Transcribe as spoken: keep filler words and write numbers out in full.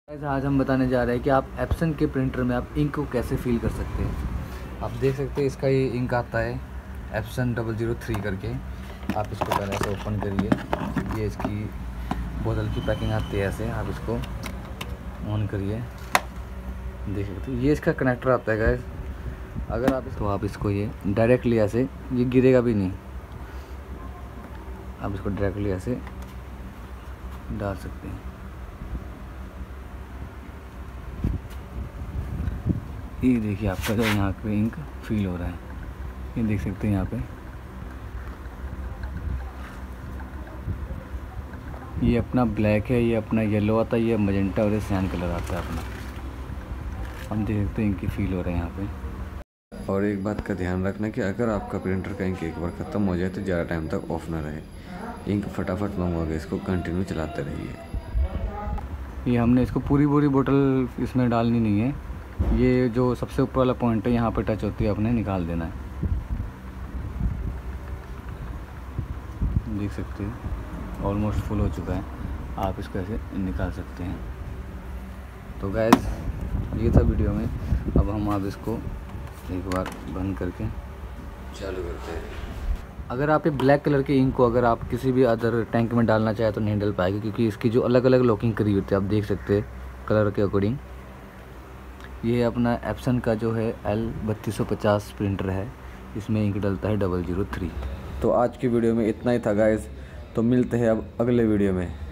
Guys आज हम बताने जा रहे हैं कि आप एप्सन के प्रिंटर में आप इंक को कैसे फिल कर सकते हैं। आप देख सकते हैं इसका ये इंक आता है एप्सन डबल ज़ीरो थ्री करके। आप इसको पहले से ओपन करिए। ये इसकी बोतल की पैकिंग आती है ऐसे। आप इसको ऑन करिए, देख सकते हैं ये इसका कनेक्टर आता है गाइस। अगर आप तो आप इसको ये डायरेक्टली ऐसे, ये गिरेगा भी नहीं, आप इसको डायरेक्टली ऐसे डाल सकते हैं। ये देखिए आपका जो यहाँ पे इंक फील हो रहा है, ये देख सकते हैं यहाँ पे। ये अपना ब्लैक है, ये अपना येलो आता है, ये मजेंटा और ये सैन कलर आता है अपना। हम देख सकते हैं इंक की फील हो रहा है यहाँ पे। और एक बात का ध्यान रखना कि अगर आपका प्रिंटर का इंक एक बार ख़त्म हो जाए तो ज़्यादा टाइम तक ऑफ ना रहे। इंक फटाफट मंगवा के इसको कंटिन्यू चलाते रहिए। ये हमने इसको पूरी पूरी बोतल इसमें डालनी नहीं है। ये जो सबसे ऊपर वाला पॉइंट है यहाँ पे टच होती है, अपने निकाल देना है। देख सकते हैं ऑलमोस्ट फुल हो चुका है, आप इसको ऐसे निकाल सकते हैं। तो गैस ये था वीडियो में। अब हम आप इसको एक बार बंद करके चालू करते हैं। अगर आप ये ब्लैक कलर के इंक को अगर आप किसी भी अदर टैंक में डालना चाहे तो नहीं डल पाएगी, क्योंकि इसकी जो अलग अलग लॉकिंग करी होती है, आप देख सकते हैं कलर के अकॉर्डिंग। ये अपना एप्सन का जो है एल बत्तीस सौ पचास प्रिंटर है, इसमें इंक डलता है डबल ज़ीरो थ्री। तो आज की वीडियो में इतना ही था गाइस। तो मिलते हैं अब अगले वीडियो में।